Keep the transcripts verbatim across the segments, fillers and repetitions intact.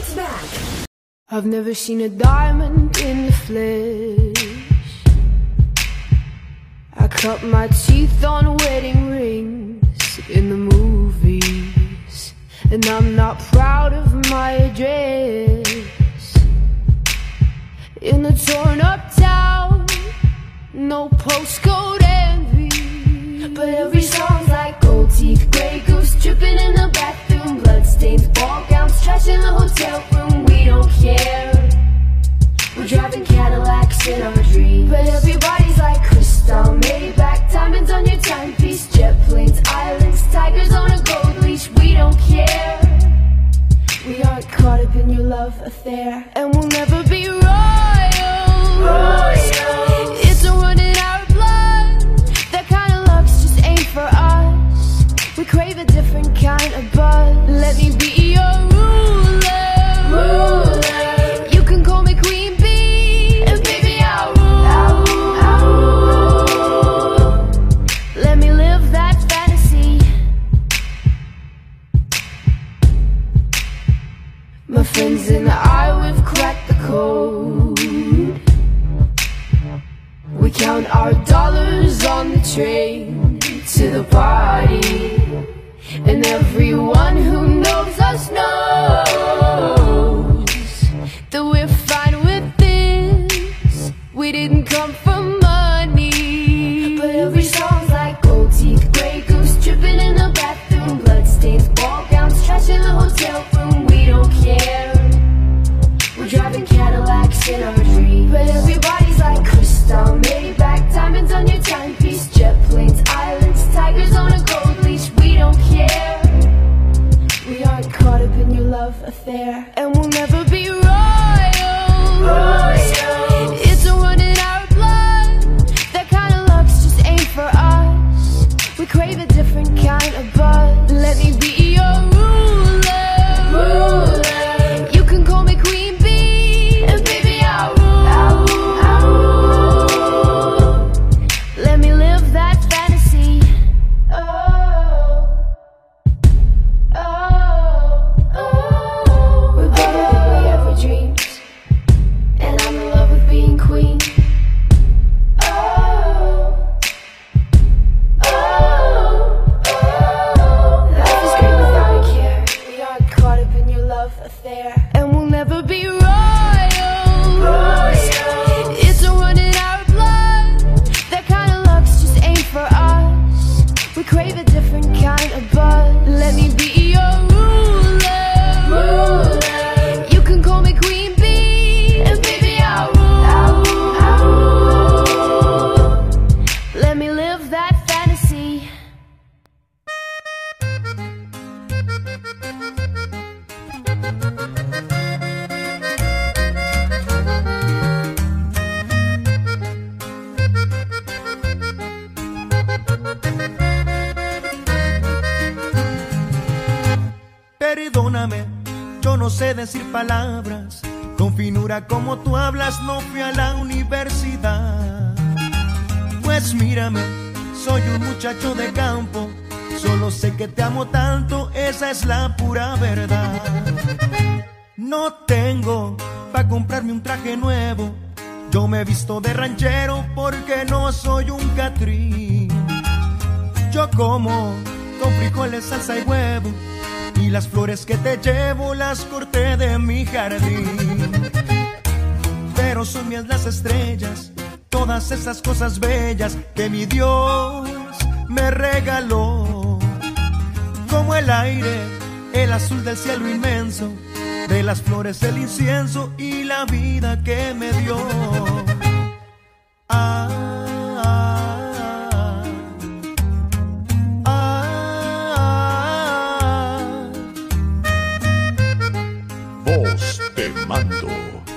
I've never seen a diamond in the flesh. I cut my teeth on wedding rings in the movies, and I'm not proud of my address. In a torn up town, no postcode envy, but every song's like gold teeth, grey goose dripping in the bathroom, bloodstains, ball gowns, trash in the hotel room. We don't care. We're driving Cadillacs in our dreams, but everybody's like crystal, Maybach, diamonds on your timepiece, jet planes, islands, tigers on a gold leash. We don't care. We aren't caught up in your love affair, and we'll never be royal. Royal. It's a run in our blood. That kind of luck's just ain't for us. We crave a different kind of buzz. Let me be your ruler. Ruler. You can call me Queen Bee, and baby I'll rule. I'll rule. I'll rule. Let me live that fantasy. My friends and I, we've cracked the code. We count our dollars on the train to the party, and everyone who knows us knows that we're fine with this. We didn't come for money, but every song's like gold teeth, grey goose dripping in the bathroom, bloodstains, ball gowns, trash in the hotel room. We don't care. We're driving Cadillacs in our dreams, but everybody's like crystal, Maybach, diamonds on your timepiece, jet planes, islands, tigers on a gold leash. We don't care. We aren't caught up in your love affair, and we'll never be royal. Royal. It's a run in our blood. That kind of luck's just ain't for us. We crave a different kind of buzz. Let me be your ruler. Ruler. You can call me Queen Bee, and baby I'll rule. I'll rule. I'll rule. Let me live that fantasy. Oh, oh, oh. We're better than we ever dreamed, and I'm in love with being queen. Oh, oh, oh. Life is great without a care. We aren't caught up in your love affair, and we'll never be royal. Royal. It's a run in our blood. That kind of luck's just ain't for us. We crave a different kind of buzz. Let me be your ruler. Ruler. You can call me Queen Bee, and baby I'll rule. I'll rule. I'll rule. Let me live that fantasy. Perdóname, yo no sé decir palabras con finura como tú hablas. No fui a la universidad. Pues mírame, soy un muchacho de campo. Solo sé que te amo tanto, esa es la pura verdad. No tengo pa' comprarme un traje nuevo. Yo me he visto de ranchero porque no soy un catrín. Yo como con frijoles, salsa y huevo, y las flores que te llevo las corté de mi jardín. Pero son mías las estrellas, todas esas cosas bellas que mi Dios me regaló. Como el aire, el azul del cielo inmenso, de las flores el incienso y la vida que me dio. Ah, ah, ah, ah. Voz te mando.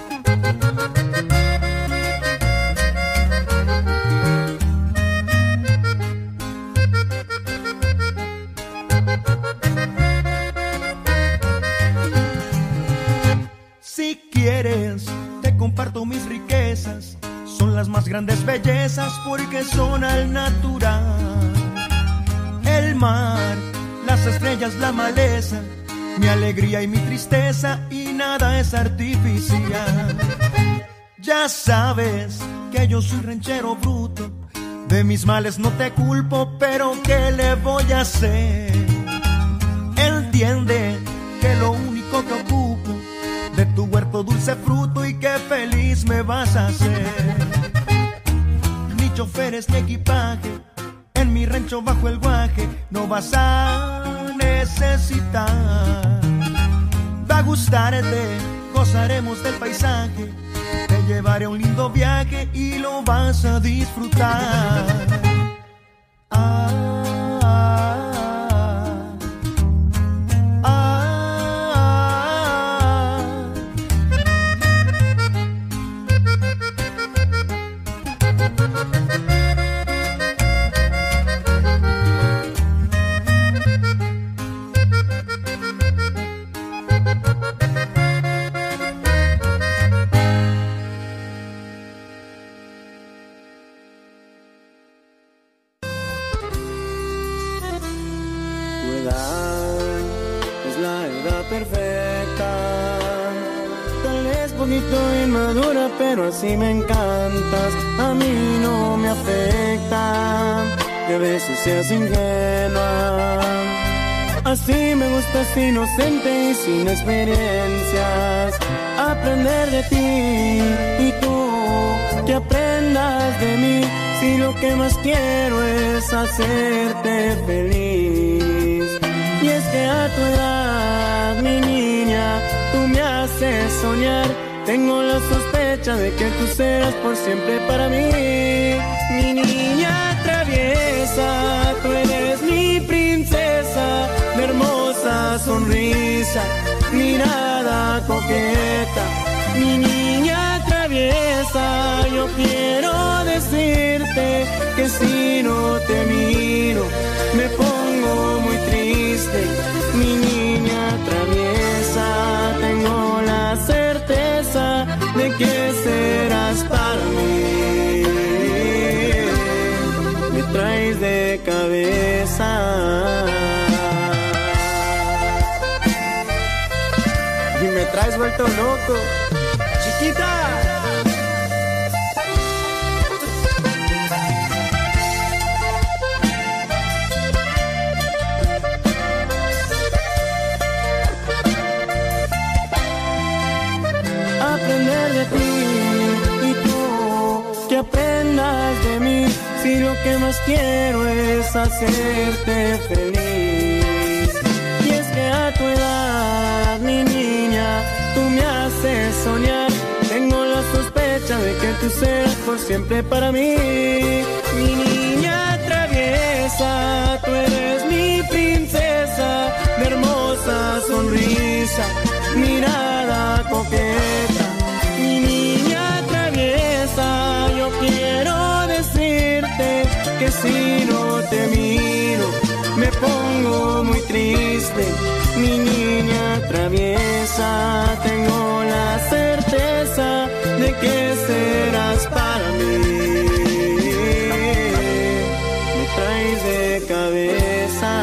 Si quieres, te comparto mis riquezas. Son las más grandes bellezas porque son al natural. El mar, las estrellas, la maleza, mi alegría y mi tristeza, y nada es artificial. Ya sabes que yo soy ranchero bruto, de mis males no te culpo, pero ¿qué le voy a hacer? Entiende que lo único que ocupo de tu huerto dulce fruto y que feliz me vas a hacer. Ni choferes ni equipaje, en mi rancho bajo el guaje no vas a necesitar. Va a gustarte, gozaremos del paisaje, te llevaré a un lindo viaje y lo vas a disfrutar. Ah, es la edad perfecta. Tal vez poquito inmadura, pero así me encantas. A mí no me afecta que a veces seas ingenua. Así me gustas, inocente y sin experiencias. Aprender de ti y tú que aprendas de mí. Si lo que más quiero es hacerte feliz. Y es que a tu edad, mi niña, tú me haces soñar. Tengo la sospecha de que tú serás por siempre para mí. Mi niña traviesa, tú eres mi princesa, de hermosa sonrisa, mirada coqueta. Mi niña traviesa, yo quiero decirte que si no te miro me pongo muy triste. Mi niña traviesa, tengo la certeza de que serás para mí. Me traes de cabeza y me traes vuelto loco, chiquita. Aprender de ti y tú que aprendas de mí. Si lo que más quiero es hacerte feliz. Y es que a tu edad, mi niña, tú me haces soñar. Tengo la sospecha de que tú serás por siempre para mí. Mi niña traviesa, tú eres mi princesa, de hermosa sonrisa, mirada coqueta. Mi niña traviesa, yo quiero decirte que si no te miro me pongo muy triste. Mi niña traviesa, tengo la certeza de que serás para mí. Me traes de cabeza.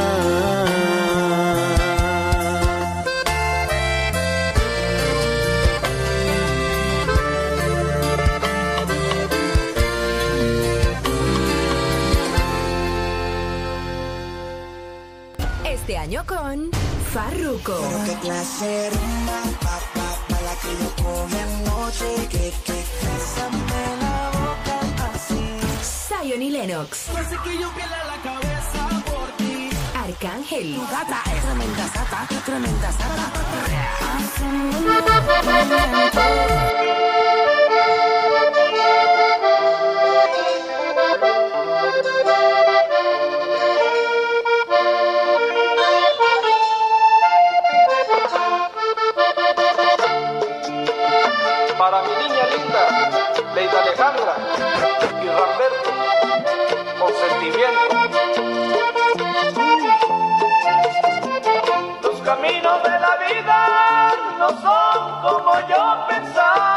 Este año con Farruko. Pero qué clase rumba, pa, pa, pa, la que yo come anoche, que, que, bésame la boca así. Zion y Lennox. No sé que yo pierda la cabeza por ti. Arcángel. Tu gata es tremenda sata, tremenda sata. Para mi niña linda, Leida Alejandra y Ramberto, con sentimiento. Los caminos de la vida no son como yo pensaba.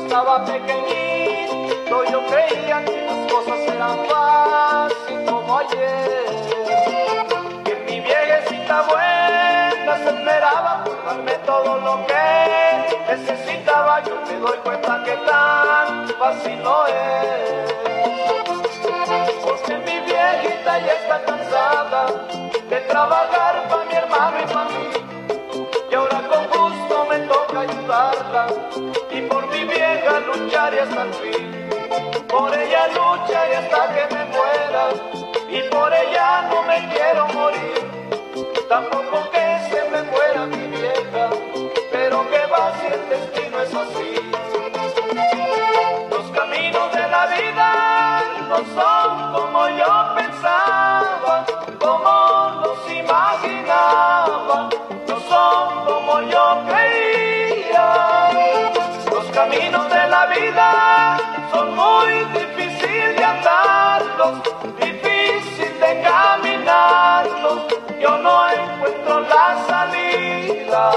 estaba pequeñito yo creía que las cosas eran fáciles como ayer, que mi viejecita buena se esperaba por darme todo lo que necesitaba. Yo me doy cuenta que tan fácil no es, porque mi viejita ya está cansada de trabajar para mi hermano y para mí, y ahora con gusto me toca ayudarla, y por mi vieja lucharé hasta el fin. Por ella lucha y hasta que me muera, y por ella no me quiero morir, tampoco que se me muera mi vieja, pero que va si el destino es así. Los caminos de la vida no son como yo pensaba, como los imaginaba, no son como yo creía. Los caminos de la vida son muy difíciles de andarlos, difícil de caminarlos, yo no encuentro la salida.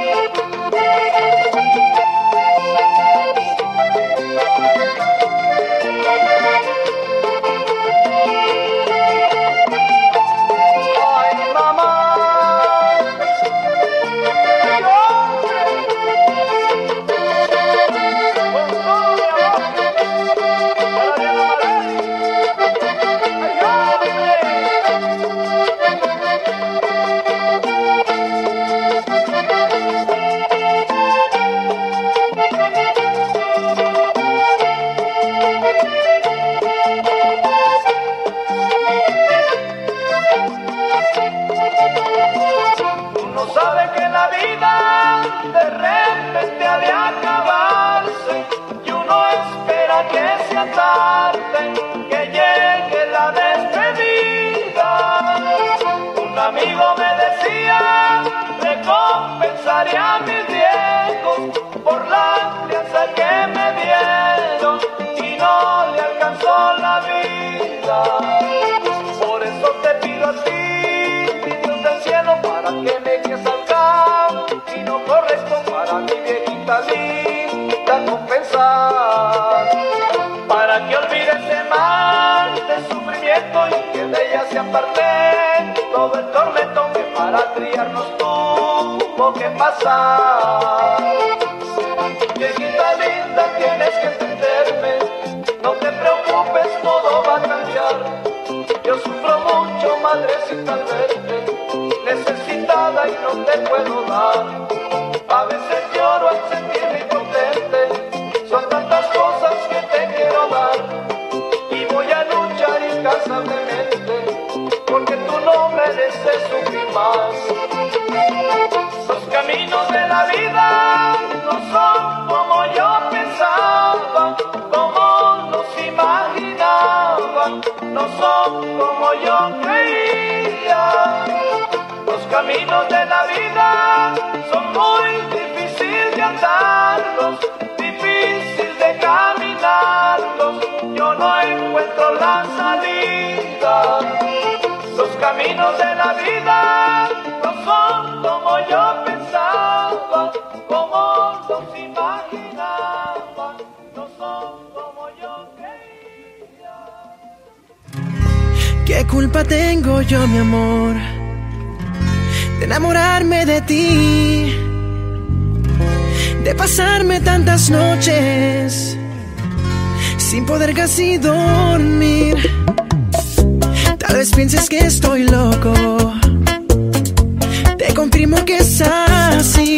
Ay, mamá, ay, hombre, con todo mi amor, para Diana Marani, ay, hombre. Uno sabe que la vida de repente ha de acabarse, y uno espera que sea tarde, que llegue la despedida. Un amigo me decía, recompensaré a mis viejos por la crianza que me dieron, y no le alcanzó la vida. Por eso te pido a ti, mi Dios del cielo, para que me guíes al camino correcto, para mi viejita linda compensar, para que olvide ese mal de sufrimiento y que de ella se aparte todo el tormento que para criarnos tuvo que pasar. Viejita linda, tienes que entenderme, no te preocupes, todo va a cambiar. Yo sufro mucho, madrecita, al verte necesitada y no te puedo dar. A veces lloro al sentirme impotente, son tantas cosas que te quiero dar, y voy a luchar incansablemente, porque tú no mereces sufrir más. Los caminos de la vida no son como yo pensaba, como los imaginaba, no son como yo creía. Los caminos de la vida son muy difíciles de andarlos, difícil de caminarlos, yo no encuentro la salida. Los caminos de la vida no son como yo pensaba, como los imaginaba, no son como yo creía. ¿Qué culpa tengo yo, mi amor, de enamorarme de ti, de pasarme tantas noches sin poder casi dormir? Tal vez pienses que estoy loco, te confirmo que es así.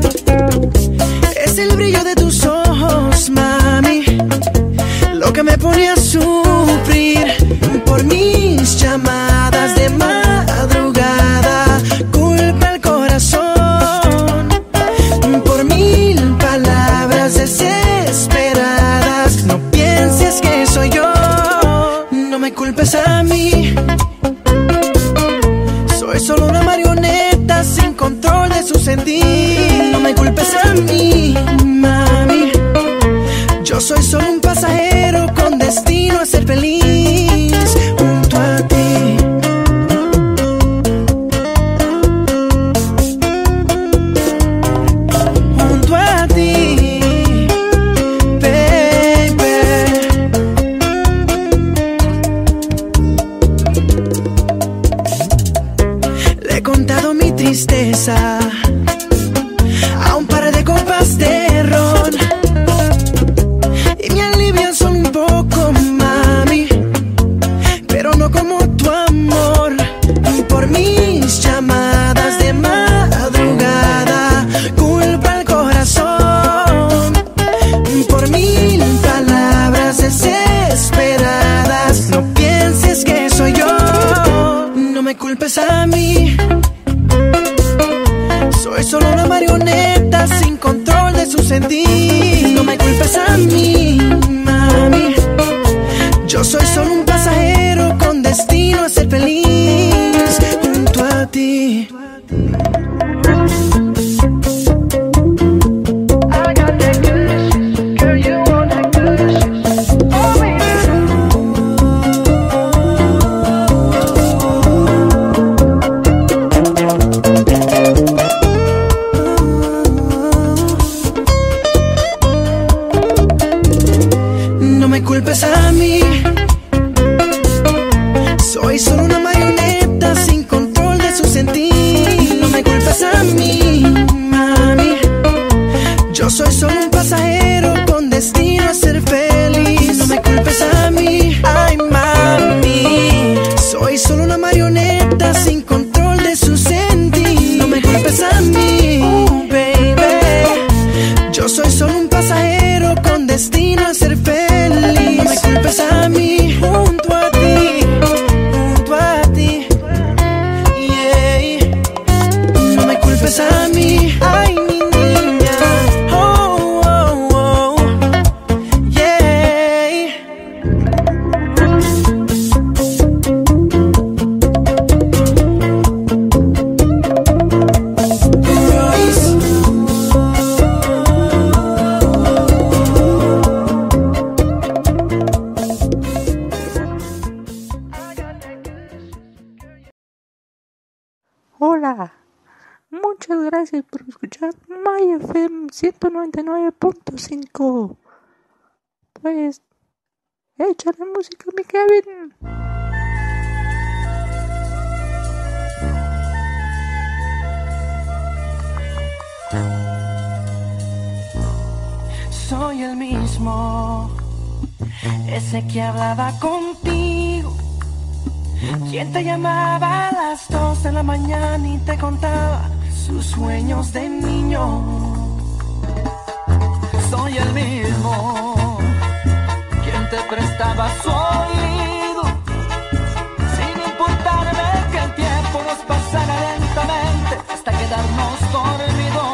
Es el brillo de tus ojos, mami, lo que me pone a sufrir. Por mis llamadas de madrugada culpa el corazón, por mil palabras desesperadas. No pienses que soy yo, no me culpes a mí. Soy solo una marioneta sin control de su sentir. No me culpes a mí, mami. Yo soy solo un pasajero con destino a ser feliz junto a ti. Junto a ti. me culpes a mí. Soy solo una marioneta sin control de su sentir. No me culpes a mí, mami. Yo soy solo un pasajero con destino a ser feliz. No me culpes a mí, ay mami. Soy solo una marioneta sin control de su sentir. No me culpes a mí, oh baby. Yo soy solo un pasajero con destino a ser feliz. No me culpes a mí, junto a ti, junto a ti, yeah. No me culpes a mí, ay mi niña, oh, oh, oh, yeah. Hola, muchas gracias por escuchar MyFm ciento noventa y nueve punto cinco. Pues, échale música, mi Kevin. Soy el mismo, ese que hablaba contigo, quien te llamaba a las dos de la mañana y te contaba sus sueños de niño. Soy el mismo, quien te prestaba su oído, sin importarme que el tiempo nos pasara lentamente hasta quedarnos dormidos.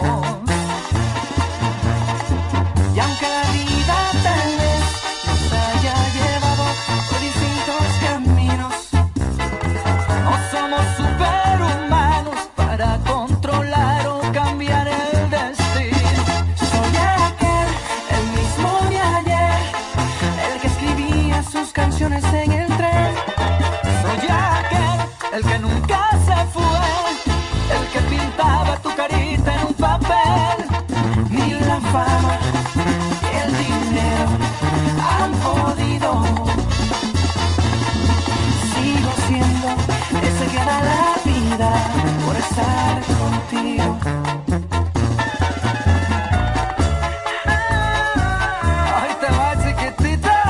Y aunque la vida tal vez nos haya llevado por distintos caminos, no somos superhumanos para controlar o cambiar el destino. Soy aquel, el mismo de ayer, el que escribía sus canciones en el tren. Soy aquel, el que nunca se fue, el que pintaba tu carita en un papel. Ni la fama ni el dinero han podido. Sigo siendo ese que da la vida por estar contigo. Ahí te va, chiquitita.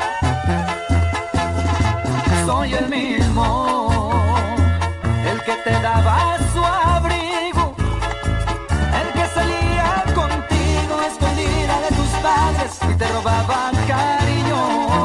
Soy el mismo, el que te daba su abrigo, el que salía contigo escondida de tus padres y te robaba cariño.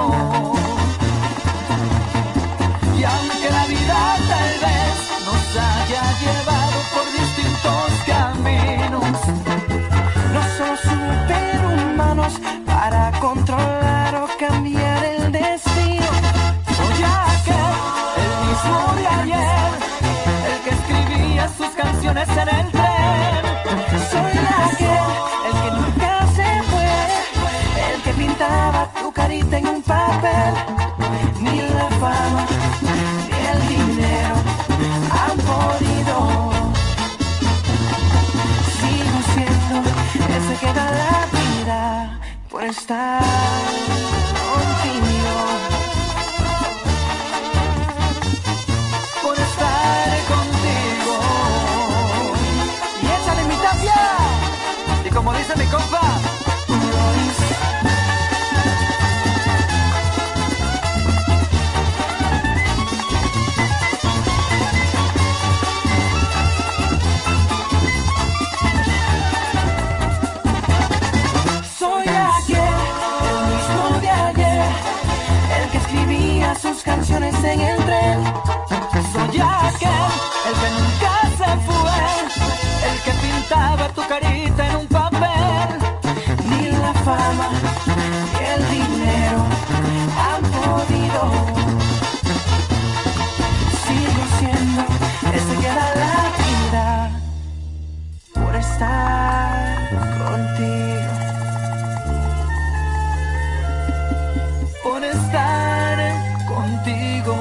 Y aunque la vida tal vez nos haya llevado por distintos caminos, no somos superhumanos para controlar o cambiar el destino. Soy aquel, el mismo de ayer, el que escribía sus canciones en el tren. Soy aquel, el que nunca se fue, el que pintaba tu carita en un papel. Ni la fama ni el dinero han podido. Sigo siendo ese que da la vida por estar contigo, por estar contigo. Y échale mi tapia, y como dice mi compa, soy aquel, el mismo de ayer, el que escribía sus canciones en el tren. Soy aquel, el que nunca se fue, el que pintaba tu carita en un papel. Ni la fama ni el dinero han podido. Sigo siendo ese que da la vida por estar contigo, por estar contigo.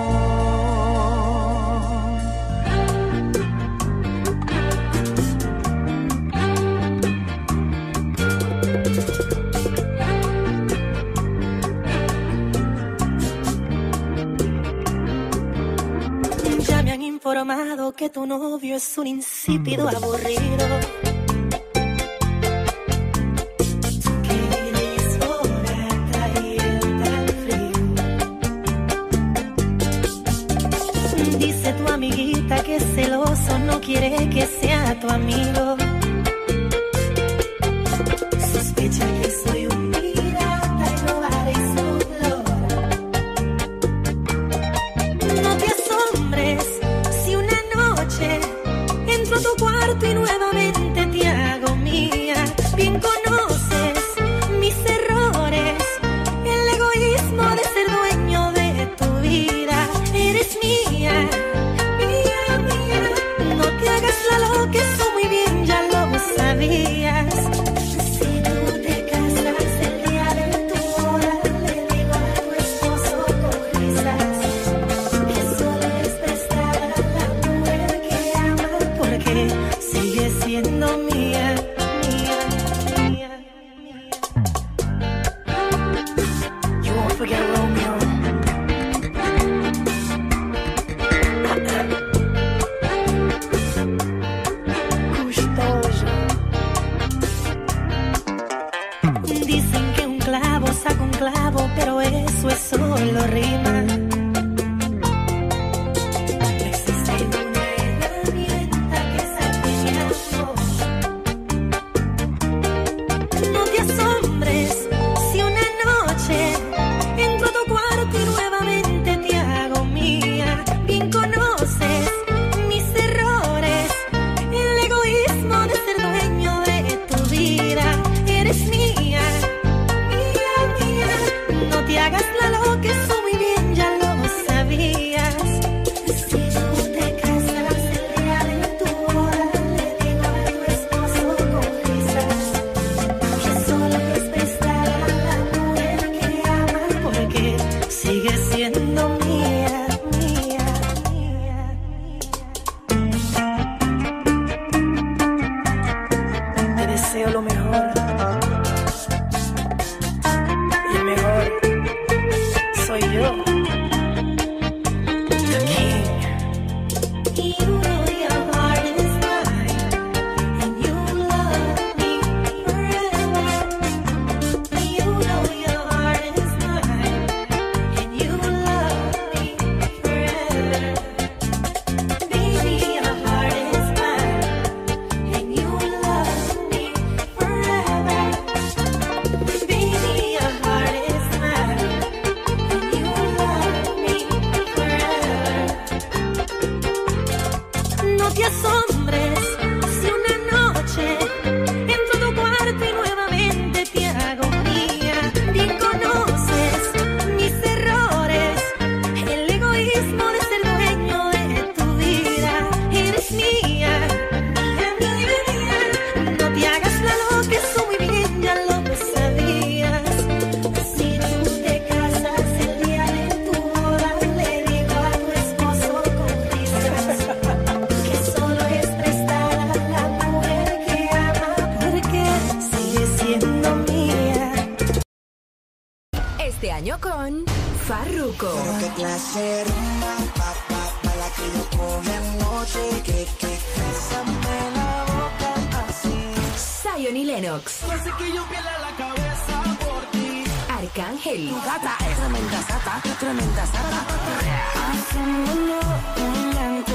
informado que tu novio es un insípido aburrido. Dice tu amiguita que es celoso, no quiere que sea tu amigo. Sospecha que soy un pirata y robaré su flor. No te asombres si una noche entro a tu cuarto y nuevamente te hago mía. Bien conoces mis errores, el egoísmo de ser dueño de tu vida. Eres mía, mía, mía. No te hagas la loca, eso muy bien ya lo sabías. Si tú te casas el día de tu boda, le digo a tu esposo con risas que solo es prestada la mujer que ama, porque sigue siendo mía, mía, mía, mía. You won't forget Romeo. Dicen que un clavo saca un clavo, pero eso es solo rima. No existe una herramienta que saque mi amor. No te asombres si una noche entro a tu cuarto y nuevamente te hago mía. Bien conoces mis errores, el egoísmo de ser dueño de tu vida. Eres mía, mía, mía. No te hagas la loca, eso muy bien ya lo sabías. Si tú te casas el día de tu boda, le digo a tu esposo con risas que solo es prestada la mujer que ama, porque sigue siendo mía, mía, mía, mía. Te deseo lo mejor. Y el mejor soy yo. The king. You know your heart is mine, and you love me forever. You know your heart is mine, and you love me forever. Baby, your heart is mine, and you love me forever. Baby, your heart is mine, and you love me forever. No te asombres si una noche entro a tu cuarto y nuevamente te hago mía. Bien conoces mis errores, el egoísmo de ser dueño de tu vida. Eres mía, mía, mía, mía. No te hagas la loca, eso muy bien ya lo sabías. Si tú te casas el día de tu boda, le digo a tu esposo con risas que solo es prestada la mujer que ama, porque sigue siendo mía. Este año con Farruko. Pero qué clase de rumba, pa, pa, pa la que yo coge anoche, que, que, bésame la boca así. Zion y Lennox. Hace que yo pierda la cabeza por ti. Arcángel. Tu gata es tremenda sata, tremenda sata. Hacémonos un blanco.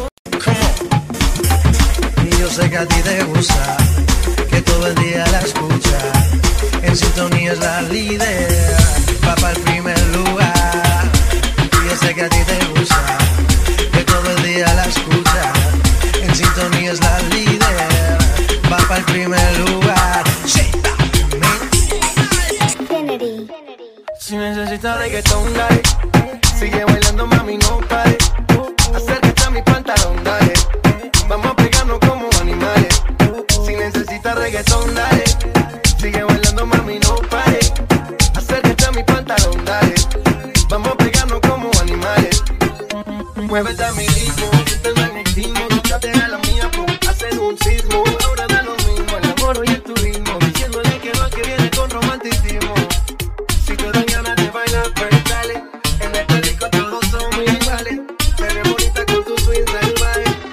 Y yo sé que a ti te gusta, que todo el día la escucha. En sintonía es la líder, va para el primer lugar. Y yo sé que a ti te gusta, que todo el día la escucha. En sintonía es la líder, va para el primer lugar. Kennedy. Si necesitas reggaetón, dale. Sigue bailando, mami, no pare. Acércate a mi pantalón, dale. Vamos a pegarnos como animales. Si necesitas reggaetón, dale. Sigue bailando, mami, no pare. Acércate a mi pantalón, dale. Vamos a pegarnos como animales. Muévete a mi ritmo, siente el magnetismo. Dúchate a la mía, pum, hacen un sismo. Ahora da lo mismo, el amor y el turismo. Diciéndole que no, que viene con romanticismo. Si te dan ganas de bailar, pues dale. En este disco todos somos iguales. Te ves bonita con tu swing salvaje.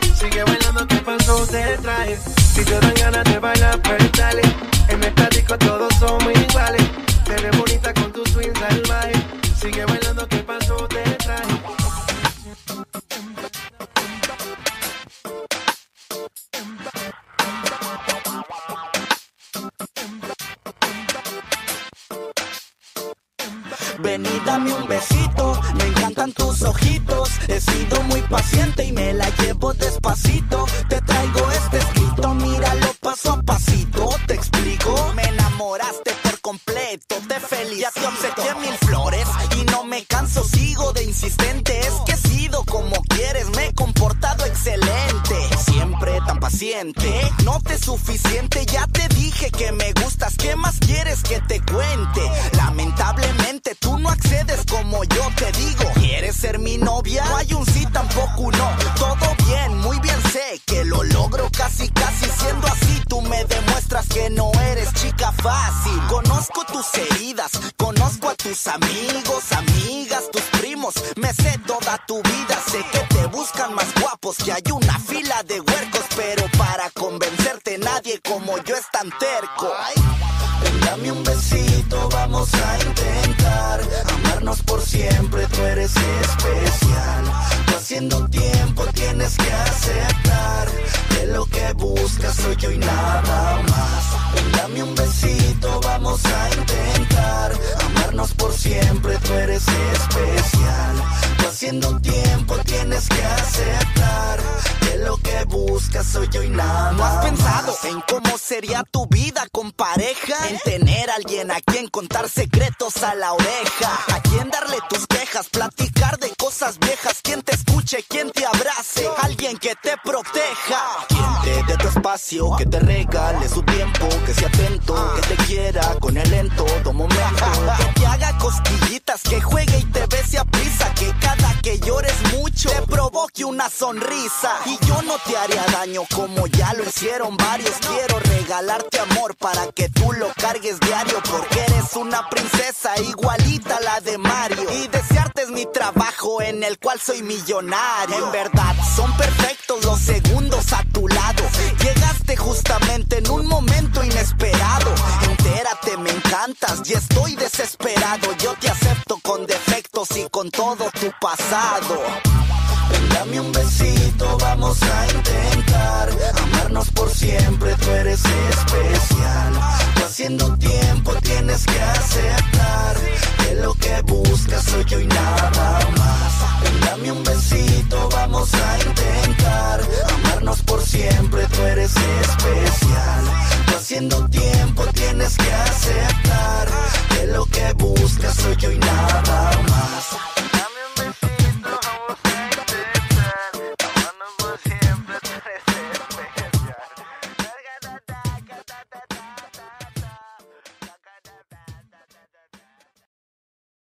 Ven y dame un besito, me encantan tus ojitos. He sido muy paciente y me la llevo despacito. Te traigo este escrito, míralo paso a pasito. Te explico, me enamoraste por completo. Te felicito, ya te obsequié mil flores y no me canso, sigo de insistente. Es que he sido como quieres, me he comportado excelente. Siempre tan paciente, no te es suficiente. Ya te dije que me gustas, ¿qué más quieres que te cuente? Lamentablemente tú no accedes como yo te digo. ¿Quieres ser mi novia? No hay un sí, tampoco un no. Todo bien, muy bien sé que lo logro casi casi. Siendo así tú me demuestras que no eres chica fácil. Conozco tus heridas, conozco a tus amigos, amigas, tus primos. Me sé toda tu vida, sé que te buscan más guapos, que hay una fila de huercos. Pero para convencerte nadie como yo es tan terco. Ven, dame un besito, vamos a intentar amarnos por siempre, tú eres especial. Tú haciendo tiempo tienes que aceptar que lo que buscas soy yo y nada más. Ven, dame un besito, vamos a intentar amarnos por siempre, tú eres especial. Tú haciendo tiempo tienes que aceptar que lo que buscas soy yo y nada más. ¿No has pensado en cómo sería tu vida con pareja? En tener a alguien a quien contar secretos a la oreja, a quien darle tus quejas, platicar de cosas viejas, quien te escuche, quien te abrace, alguien que te proteja, quien te dé tu espacio, que te regale su tiempo, que sea atento, que te quiera con él en todo momento, que te haga cosquillitas, que juegue y te bese a prisa, que cada que llores mucho te provoque una sonrisa. Y yo no te haría daño como ya lo hicieron varios. Quiero regalarte amor para que tú lo cargues diario, porque eres una princesa igualita a la de Mario. Y desearte es mi trabajo en el cual soy millonario. En verdad son perfectos los segundos a tu lado. Llegaste justamente en un momento inesperado. Entérate, me encantas y estoy desesperado. Yo te acepto con defectos y con todo tu pasado. Ven, dame un besito, vamos a intentar amarnos por siempre, tú eres especial. Tú haciendo tiempo tienes que aceptar que lo que buscas soy yo y nada más. Ven, dame un besito, vamos a intentar amarnos por siempre, tú eres especial. Tú haciendo tiempo tienes que aceptar que lo que buscas soy yo y nada más.